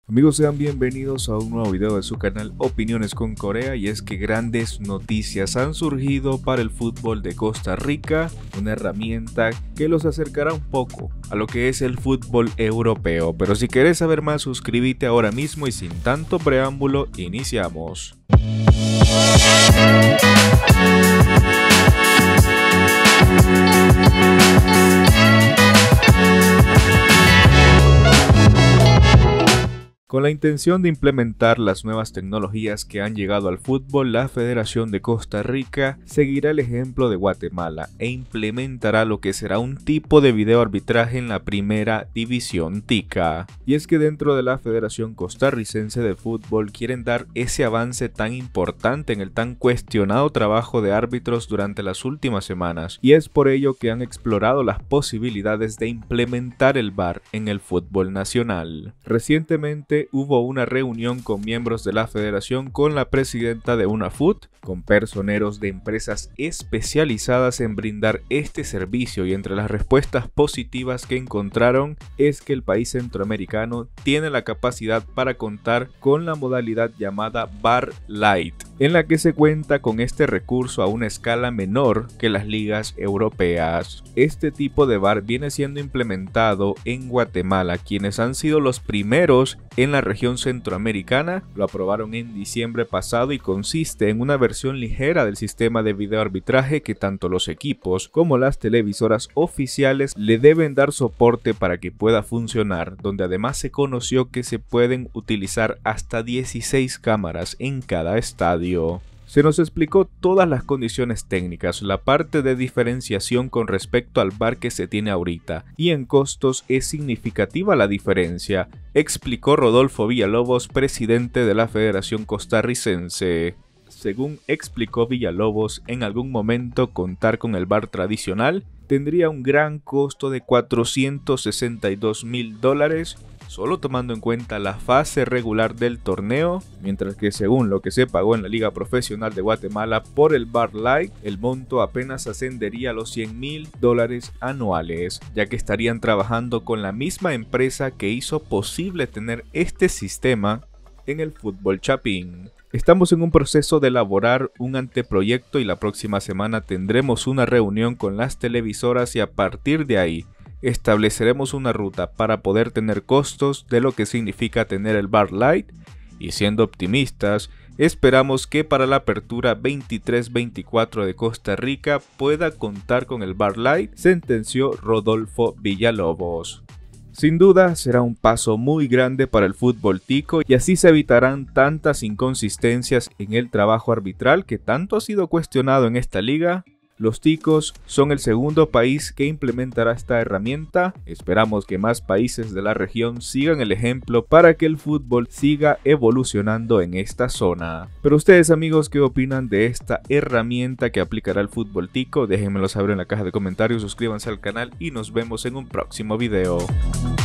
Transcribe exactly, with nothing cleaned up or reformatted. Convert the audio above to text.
Amigos, sean bienvenidos a un nuevo video de su canal Opiniones con Corea. Y es que grandes noticias han surgido para el fútbol de Costa Rica, una herramienta que los acercará un poco a lo que es el fútbol europeo. Pero si querés saber más, suscríbete ahora mismo y sin tanto preámbulo, iniciamos. Con la intención de implementar las nuevas tecnologías que han llegado al fútbol, la Federación de Costa Rica seguirá el ejemplo de Guatemala e implementará lo que será un tipo de video arbitraje en la primera división tica. Y es que dentro de la Federación Costarricense de Fútbol quieren dar ese avance tan importante en el tan cuestionado trabajo de árbitros durante las últimas semanas, y es por ello que han explorado las posibilidades de implementar el V A R en el fútbol nacional. Recientemente hubo una reunión con miembros de la federación con la presidenta de UNAFUT, con personeros de empresas especializadas en brindar este servicio, y entre las respuestas positivas que encontraron es que el país centroamericano tiene la capacidad para contar con la modalidad llamada V A R Lite, en la que se cuenta con este recurso a una escala menor que las ligas europeas. Este tipo de V A R viene siendo implementado en Guatemala, quienes han sido los primeros en la región centroamericana. Lo aprobaron en diciembre pasado y consiste en una versión ligera del sistema de videoarbitraje que tanto los equipos como las televisoras oficiales le deben dar soporte para que pueda funcionar, donde además se conoció que se pueden utilizar hasta dieciséis cámaras en cada estadio. Se nos explicó todas las condiciones técnicas, la parte de diferenciación con respecto al V A R que se tiene ahorita, y en costos es significativa la diferencia, explicó Rodolfo Villalobos, presidente de la Federación Costarricense. Según explicó Villalobos, en algún momento contar con el V A R tradicional tendría un gran costo de cuatrocientos sesenta y dos mil dólares, solo tomando en cuenta la fase regular del torneo, mientras que según lo que se pagó en la Liga Profesional de Guatemala por el V A R Lite, el monto apenas ascendería a los cien mil dólares anuales, ya que estarían trabajando con la misma empresa que hizo posible tener este sistema en el fútbol chapín. Estamos en un proceso de elaborar un anteproyecto y la próxima semana tendremos una reunión con las televisoras y a partir de ahí estableceremos una ruta para poder tener costos de lo que significa tener el V A R Lite, y siendo optimistas, esperamos que para la apertura veintitrés veinticuatro de Costa Rica pueda contar con el V A R Lite, sentenció Rodolfo Villalobos. Sin duda será un paso muy grande para el fútbol tico y así se evitarán tantas inconsistencias en el trabajo arbitral que tanto ha sido cuestionado en esta liga. Los ticos son el segundo país que implementará esta herramienta. Esperamos que más países de la región sigan el ejemplo para que el fútbol siga evolucionando en esta zona. Pero ustedes, amigos, ¿qué opinan de esta herramienta que aplicará el fútbol tico? Déjenmelo saber en la caja de comentarios, suscríbanse al canal y nos vemos en un próximo video.